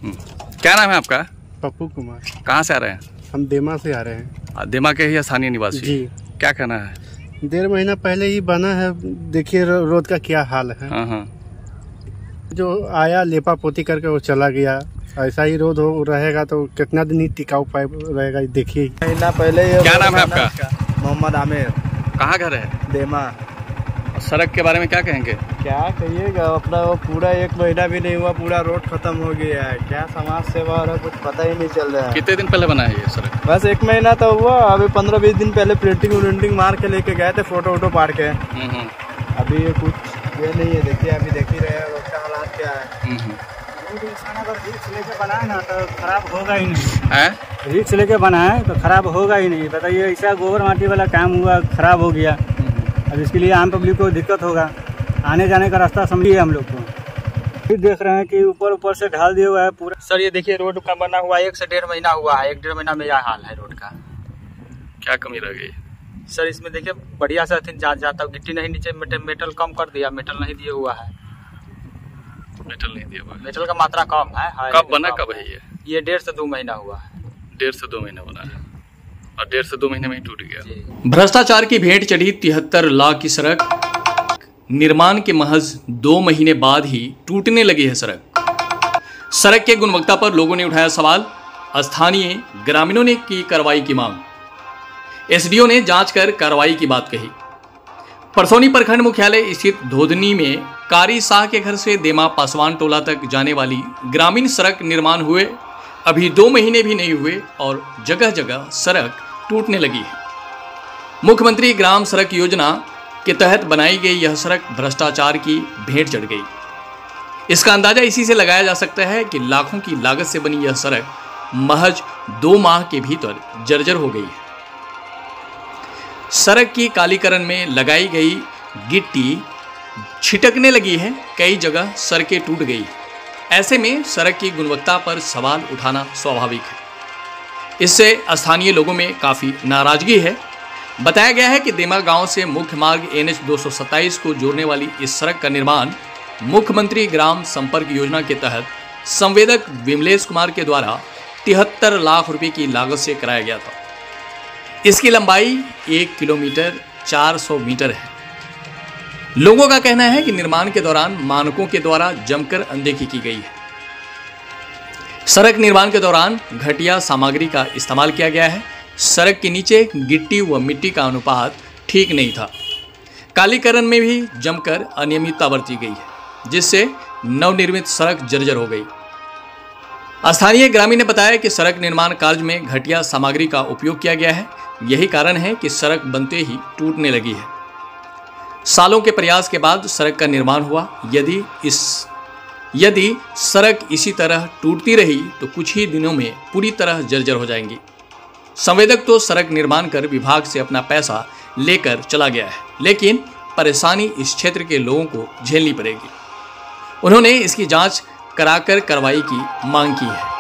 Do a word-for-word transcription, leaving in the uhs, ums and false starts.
क्या नाम है आपका? पप्पू कुमार। कहाँ से आ रहे हैं? हम देमा से आ रहे हैं। देमा के ही स्थानीय निवासी जी। क्या कहना है? डेढ़ महीना पहले ही बना है, देखिए रोड का क्या हाल है। हाँ हाँ। जो आया लेपा पोती करके वो चला गया। ऐसा ही रोड हो रहेगा तो कितना दिन ही टिकाऊ पाइप रहेगा, देखिए। महीना पहले ये क्या नाम है आपका? मोहम्मद आमिर। कहाँ घर है? देमा। सड़क के बारे में क्या कहेंगे? क्या कहिएगा, अपना वो पूरा एक महीना भी नहीं हुआ, पूरा रोड खत्म हो गया है। क्या समाज सेवा और कुछ पता ही नहीं चल रहा है। कितने दिन पहले बना है ये सड़क? बस एक महीना तो हुआ, अभी पंद्रह बीस दिन पहले प्रिंटिंग व्रिंटिंग मार के लेके गए थे, फोटो वोटो पाड़ के। अभी ये कुछ ये नहीं है, देखिए अभी देख ही रहे हैं रोड का हालात क्या है। अगर रिक्स लेके बनाए ना तो खराब होगा ही नहीं। रिक्स लेके बनाए तो खराब होगा ही नहीं। बताइए, ऐसा गोबर माटी वाला काम हुआ, खराब हो गया। अब इसके लिए आम पब्लिक को दिक्कत होगा, आने जाने का रास्ता समझिए हम लोग को। फिर देख रहे हैं कि ऊपर ऊपर से ढाल दिया हुआ है पूरा। सर ये देखिए रोड का बना हुआ एक से डेढ़ महीना हुआ है, एक डेढ़ महीना में यह हाल है रोड का। क्या कमी रह गई? सर इसमें देखिए बढ़िया से जा जाता, गिट्टी नहीं नीचे, मेटल, मेटल कम कर दिया, मेटल नहीं दिया हुआ है। मेटल नहीं दिया हुआ है। मेटल का मात्रा कम है। कब बना, कब है ये? ये डेढ़ से दो महीना हुआ है। डेढ़ से दो महीना बना है और डेढ़ से दो महीने में ही टूट गया। भ्रष्टाचार की भेंट चढ़ी तिहत्तर लाख की सड़क, निर्माण के महज दो महीने बाद ही टूटने लगी है सड़क। सड़क के गुणवत्ता पर लोगों ने उठाया सवाल, स्थानीय ग्रामीणों ने की कार्रवाई की मांग। एसडीओ ने जांच कर कार्रवाई की बात कही। परसौनी प्रखंड मुख्यालय स्थित धोधनी में कारी शाह के घर से देमा पासवान टोला तक जाने वाली ग्रामीण सड़क निर्माण हुए अभी दो महीने भी नहीं हुए और जगह जगह सड़क टूटने लगी है। मुख्यमंत्री ग्राम सड़क योजना के तहत बनाई गई यह सड़क भ्रष्टाचार की भेंट चढ़ गई। इसका अंदाजा इसी से लगाया जा सकता है कि लाखों की लागत से बनी यह सड़क महज दो माह के भीतर जर्जर हो गई है। सड़क की कालीकरण में लगाई गई गिट्टी छिटकने लगी है, कई जगह सड़कें टूट गई। ऐसे में सड़क की गुणवत्ता पर सवाल उठाना स्वाभाविक है। इससे स्थानीय लोगों में काफ़ी नाराजगी है। बताया गया है कि देमा गांव से मुख्य मार्ग एन एच दो सौ सत्ताईस को जोड़ने वाली इस सड़क का निर्माण मुख्यमंत्री ग्राम संपर्क योजना के तहत संवेदक विमलेश कुमार के द्वारा तिहत्तर लाख रुपए की लागत से कराया गया था। इसकी लंबाई एक किलोमीटर चार सौ मीटर है। लोगों का कहना है कि निर्माण के दौरान मानकों के द्वारा जमकर अनदेखी की गई है। सड़क निर्माण के दौरान घटिया सामग्री का इस्तेमाल किया गया है। सड़क के नीचे गिट्टी व मिट्टी का अनुपात ठीक नहीं था। कालीकरण में भी जमकर अनियमितता बरती गई है, जिससे नवनिर्मित सड़क जर्जर हो गई। स्थानीय ग्रामीण ने बताया कि सड़क निर्माण कार्य में घटिया सामग्री का उपयोग किया गया है। यही कारण है कि सड़क बनते ही टूटने लगी है। सालों के प्रयास के बाद सड़क का निर्माण हुआ। यदि इस यदि सड़क इसी तरह टूटती रही तो कुछ ही दिनों में पूरी तरह जर्जर हो जाएंगी। संवेदक तो सड़क निर्माण कर विभाग से अपना पैसा लेकर चला गया है, लेकिन परेशानी इस क्षेत्र के लोगों को झेलनी पड़ेगी। उन्होंने इसकी जांच कराकर कार्रवाई की मांग की है।